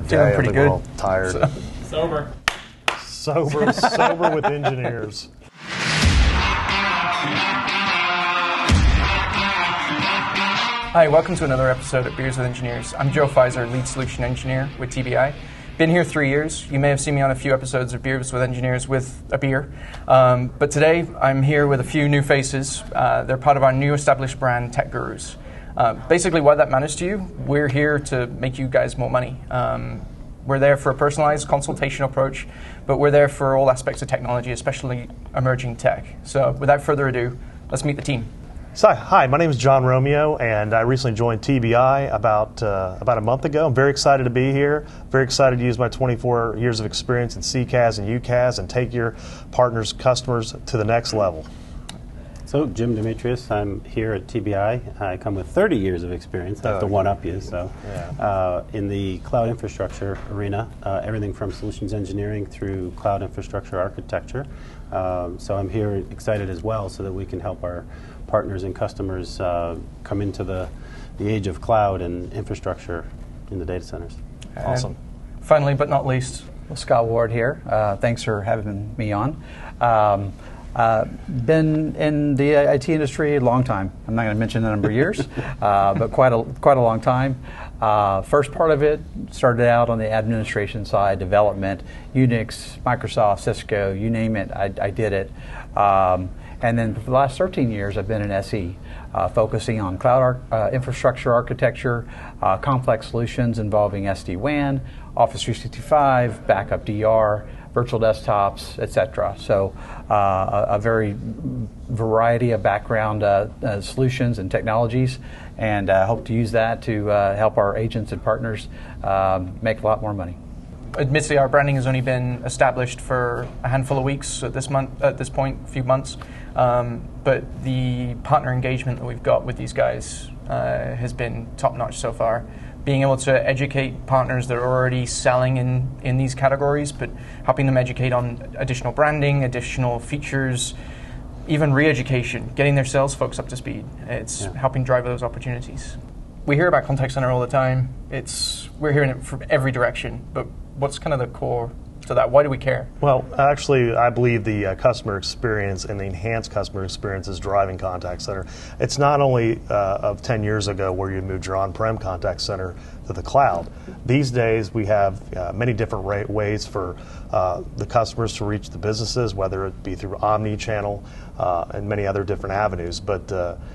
day. pretty I'm good. a little tired. Sober. Sober with engineers. Hi, welcome to another episode of Beers with Engineers. I'm Joe Fizor, Lead Solution Engineer with TBI. Been here 3 years. You may have seen me on a few episodes of Beers with Engineers with a beer. But today, I'm here with a few new faces. They're part of our new established brand, Tech Gurus. Basically, why that matters to you, we're here to make you guys more money. We're there for a personalized consultation approach, but we're there for all aspects of technology, especially emerging tech. So without further ado, let's meet the team. So, hi, my name is John Romeo, and I recently joined TBI about a month ago. I'm very excited to be here. Very excited to use my 24 years of experience in CCAS and UCAS and take your partners, customers to the next level. So, Jim Demetrius, I'm here at TBI. I come with 30 years of experience. I have to one-up you. So, in the cloud infrastructure arena, everything from solutions engineering through cloud infrastructure architecture. So I'm here excited as well so that we can help our partners and customers come into the age of cloud and infrastructure in the data centers. Awesome. Finally, but not least, Scott Ward here. Thanks for having me on. Been in the IT industry a long time. I'm not going to mention the number of years, but quite a long time. First part of it started out on the administration side, development, Unix, Microsoft, Cisco, you name it, I did it. And then for the last 13 years, I've been in SE, focusing on cloud infrastructure architecture, complex solutions involving SD-WAN, Office 365, backup DR, virtual desktops, etc. So a very variety of background solutions and technologies, and hope to use that to help our agents and partners make a lot more money. Admittedly, our branding has only been established for a handful of weeks at this point, a few months. But the partner engagement that we've got with these guys has been top-notch so far. Being able to educate partners that are already selling in these categories, but helping them educate on additional branding, additional features, even re-education, getting their sales folks up to speed. It's helping drive those opportunities. We hear about contact center all the time. We're hearing it from every direction, but what's kind of the core to that? Why do we care? Well, actually, I believe the customer experience and the enhanced customer experience is driving contact center. It's not only of 10 years ago where you moved your on-prem contact center to the cloud. These days, we have many different ways for the customers to reach the businesses, whether it be through omni-channel and many other different avenues. But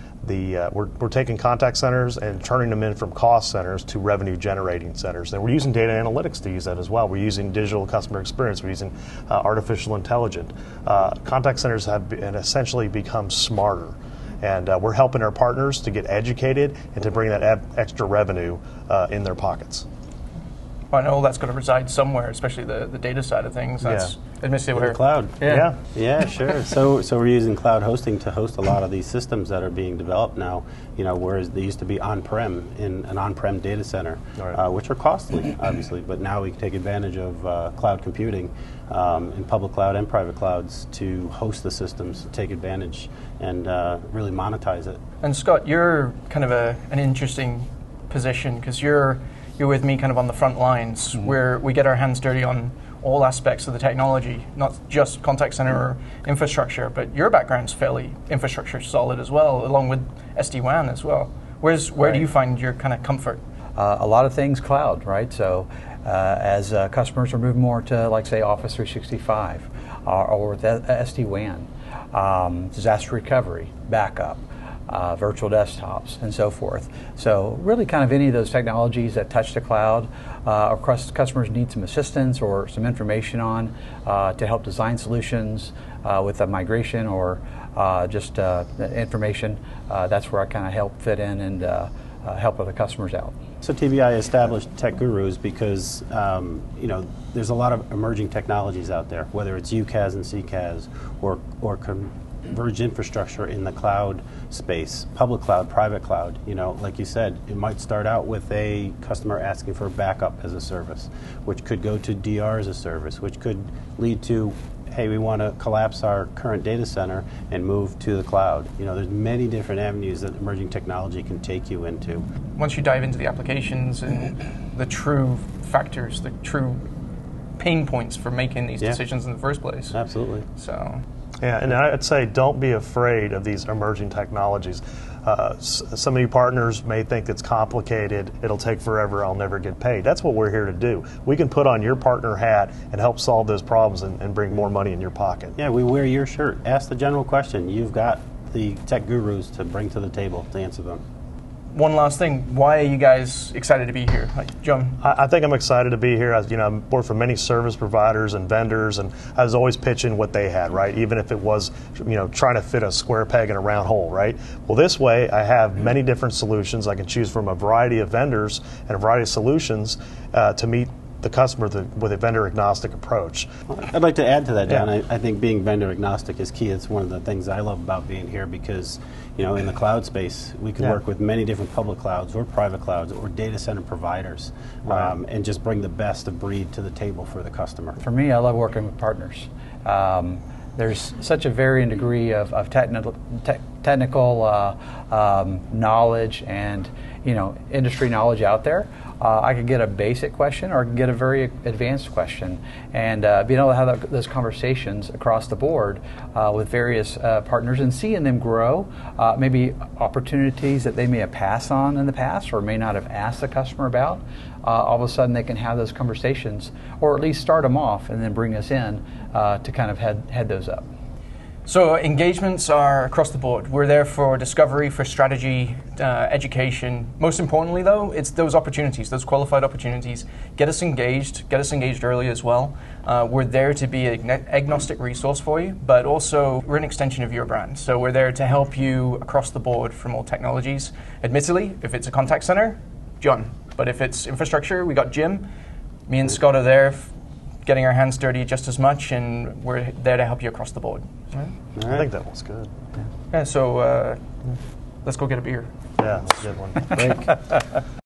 we're taking contact centers and turning them in from cost centers to revenue generating centers. And we're using data analytics to use that as well. We're using digital customer experience. We're using artificial intelligence. Contact centers have essentially become smarter. And we're helping our partners to get educated and to bring that extra revenue in their pockets. Well, I know that's going to reside somewhere, especially the data side of things. That's admittedly in the cloud. Yeah, sure. So we're using cloud hosting to host a lot of these systems that are being developed now. Whereas they used to be on-prem in an on-prem data center, which are costly, obviously. But now we can take advantage of cloud computing in public cloud and private clouds to host the systems, take advantage, and really monetize it. And Scott, you're kind of an interesting position because you're with me kind of on the front lines where we get our hands dirty on all aspects of the technology, not just contact center or infrastructure, but your background's fairly infrastructure solid as well, along with SD-WAN as well. Where do you find your kind of comfort? A lot of things cloud, right? So as customers are moving more to, like, say, Office 365 or with SD-WAN, disaster recovery, backup, virtual desktops, and so forth. So really kind of any of those technologies that touch the cloud, or customers need some assistance or some information on to help design solutions with a migration or just information, that's where I kind of help fit in and help other customers out. So TBI established Tech Gurus because there's a lot of emerging technologies out there, whether it's UCAS and CCAS or converged infrastructure in the cloud space, public cloud, private cloud. Like you said, it might start out with a customer asking for backup as a service, which could go to DR as a service, which could lead to hey, we want to collapse our current data center and move to the cloud. There's many different avenues that emerging technology can take you into. Once you dive into the applications and the true factors, the true pain points for making these decisions in the first place. Absolutely. So. Yeah, and I'd say don't be afraid of these emerging technologies. Some of you partners may think it's complicated, it'll take forever, I'll never get paid. That's what we're here to do. We can put on your partner hat and help solve those problems and bring more money in your pocket. Yeah, we wear your shirt. Ask the general question. You've got the tech gurus to bring to the table to answer them. One last thing, why are you guys excited to be here? John? I think I'm excited to be here. I've worked for many service providers and vendors, and I was always pitching what they had, right? Even if it was, trying to fit a square peg in a round hole, right? Well, this way, I have many different solutions. I can choose from a variety of vendors and a variety of solutions to meet the customer with a vendor agnostic approach. I'd like to add to that, John. Yeah. I think being vendor agnostic is key. It's one of the things I love about being here because, in the cloud space, we can work with many different public clouds or private clouds or data center providers and just bring the best of breed to the table for the customer. For me, I love working with partners. There's such a varying degree of technical knowledge and industry knowledge out there. I could get a basic question or I could get a very advanced question, and being able to have those conversations across the board with various partners and seeing them grow, maybe opportunities that they may have passed on in the past or may not have asked the customer about. All of a sudden they can have those conversations or at least start them off and then bring us in to kind of head those up. So engagements are across the board. We're there for discovery, for strategy, education. Most importantly, though, it's those opportunities, those qualified opportunities. Get us engaged early as well. We're there to be an agnostic resource for you, but also we're an extension of your brand. So we're there to help you across the board from all technologies. Admittedly, if it's a contact center, John. But if it's infrastructure, we got Jim. Me and Scott are there getting our hands dirty just as much, and we're there to help you across the board. Right. I think that was good. Yeah, so let's go get a beer. Yeah, that's a good one. Break.